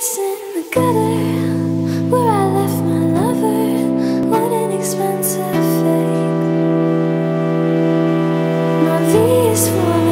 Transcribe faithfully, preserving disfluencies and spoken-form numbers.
place in the gutter where I left my lover. What an expensive fate. My V is for